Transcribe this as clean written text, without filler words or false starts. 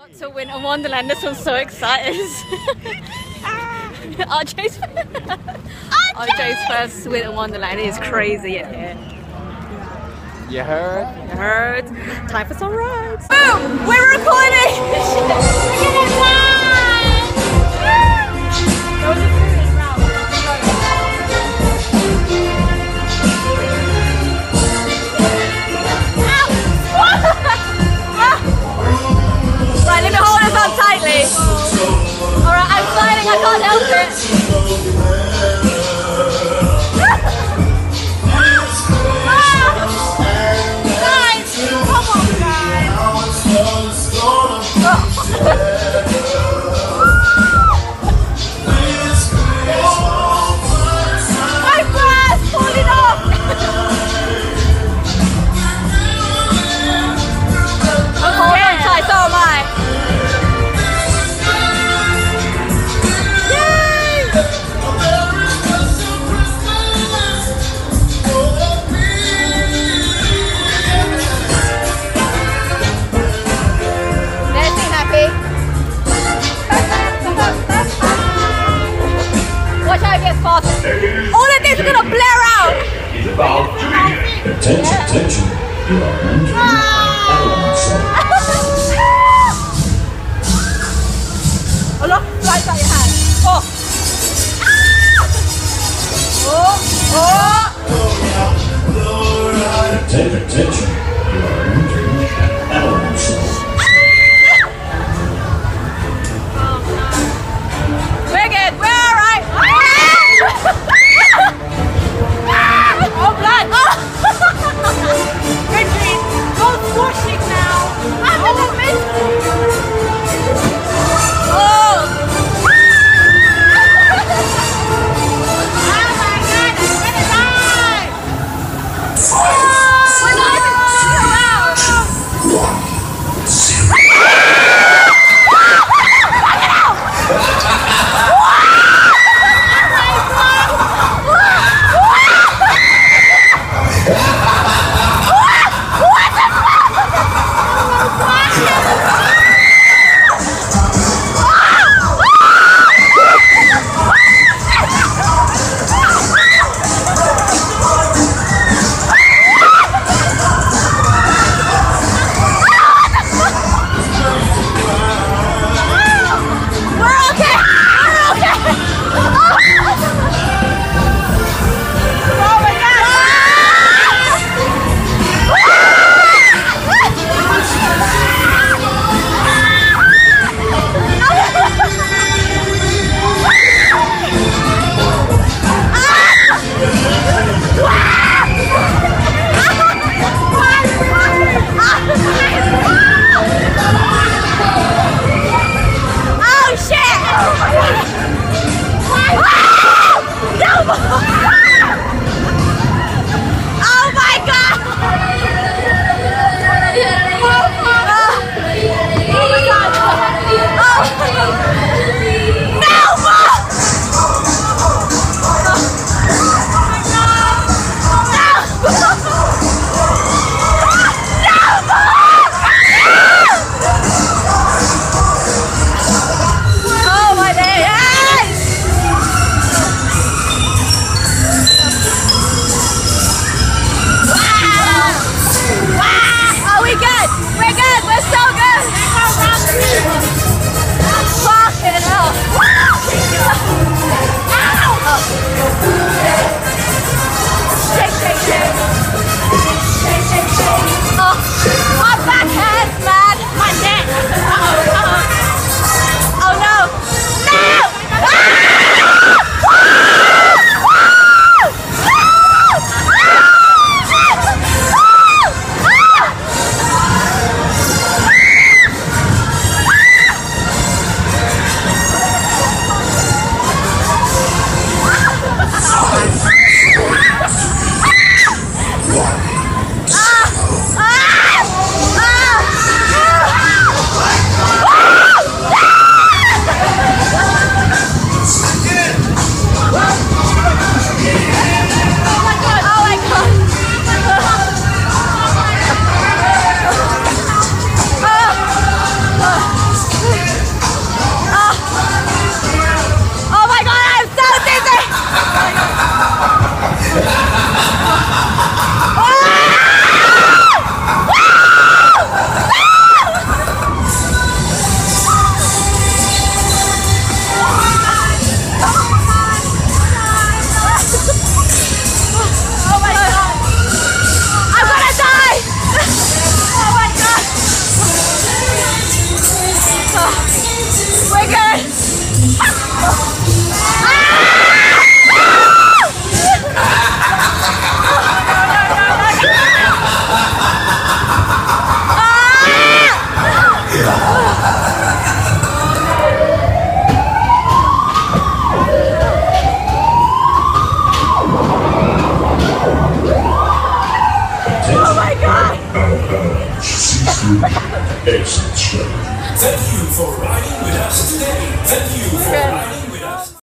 To Winter Wonderland, this one's so excited. RJ's first Winter Wonderland is crazy in here. You heard? You heard? Time for some rides. Boom! We're recording! Look at it fly! Right, let me hold this on tightly. Alright, I'm sliding, I can't help it. Guys, come on, guys. My brass falling off. I'm holding tight, so am I. Watch how it gets fast. All of this is gonna blare out. Attention, attention. You are entering Element Zone. Oh look, right out your hand. Oh. Attention. You are entering Element Zone. We're good, we're alright. Oh blood. Richard, go squashing now. I'm in the midst. Oh. Oh my god, I'm gonna die. We're not even turning around. We're so good! Fucking Excellent, Shepard. Thank you for riding with us today. Thank you for riding with